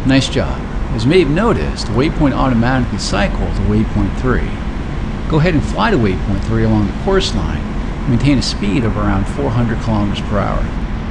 Nice job. As you may have noticed, the waypoint automatically cycled to waypoint 3. Go ahead and fly to waypoint 3 along the course line and maintain a speed of around 400 kilometers per hour.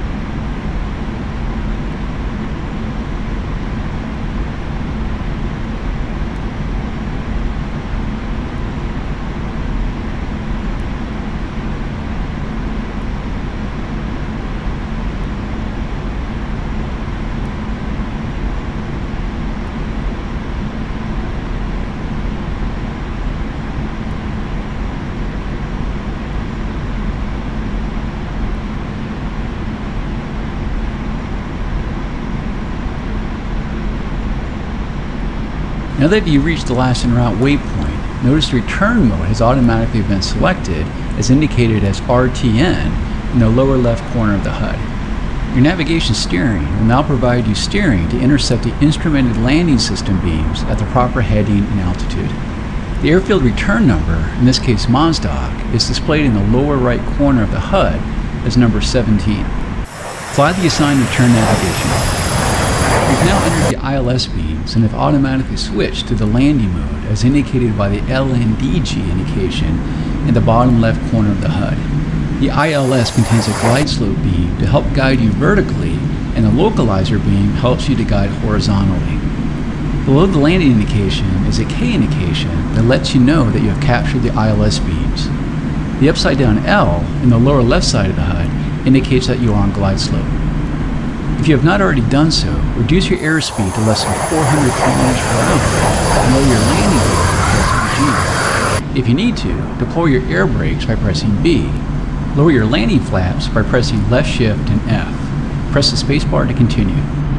Now that you've reached the last en route waypoint, notice the return mode has automatically been selected as indicated as RTN in the lower left corner of the HUD. Your navigation steering will now provide you steering to intercept the instrumented landing system beams at the proper heading and altitude. The airfield return number, in this case MOSDOC, is displayed in the lower right corner of the HUD as number 17. Fly the assigned return navigation. You've now entered the ILS beams and have automatically switched to the landing mode as indicated by the LNDG indication in the bottom left corner of the HUD. The ILS contains a glide slope beam to help guide you vertically, and the localizer beam helps you to guide horizontally. Below the landing indication is a K indication that lets you know that you have captured the ILS beams. The upside down L in the lower left side of the HUD indicates that you are on glide slope. If you have not already done so, reduce your airspeed to less than 400 km per hour and lower your landing gear by pressing G. If you need to, deploy your air brakes by pressing B. Lower your landing flaps by pressing left shift and F. Press the spacebar to continue.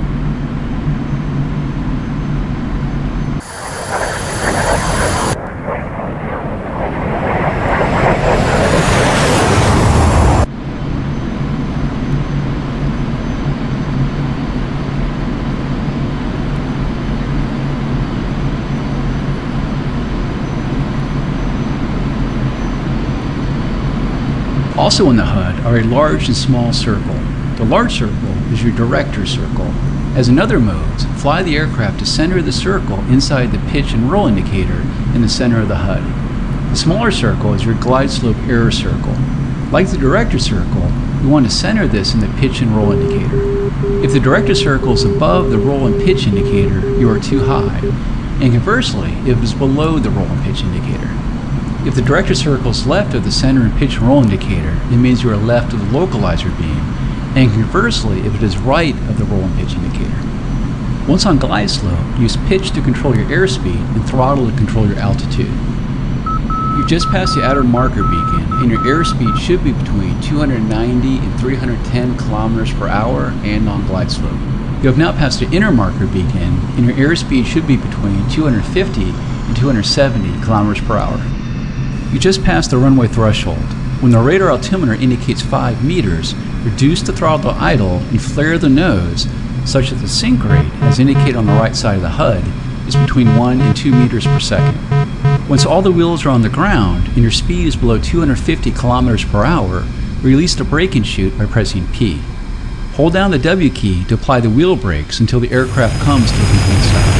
Also in the HUD are a large and small circle. The large circle is your director's circle. As in other modes, fly the aircraft to center the circle inside the pitch and roll indicator in the center of the HUD. The smaller circle is your glide slope error circle. Like the director's circle, you want to center this in the pitch and roll indicator. If the director's circle is above the roll and pitch indicator, you are too high, and conversely, if it is below the roll and pitch indicator. If the director's circle is left of the center and pitch and roll indicator, it means you are left of the localizer beam, and conversely, if it is right of the roll and pitch indicator. Once on glide slope, use pitch to control your airspeed and throttle to control your altitude. You've just passed the outer marker beacon, and your airspeed should be between 290 and 310 kilometers per hour and on glide slope. You have now passed the inner marker beacon, and your airspeed should be between 250 and 270 kilometers per hour. You just passed the runway threshold. When the radar altimeter indicates 5 meters, reduce the throttle to idle and flare the nose such that the sink rate, as indicated on the right side of the HUD, is between 1 and 2 meters per second. Once all the wheels are on the ground and your speed is below 250 kilometers per hour, release the brake and chute by pressing P. Hold down the W key to apply the wheel brakes until the aircraft comes to a complete stop.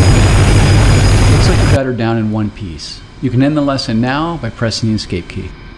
Looks like you got her down in one piece. You can end the lesson now by pressing the escape key.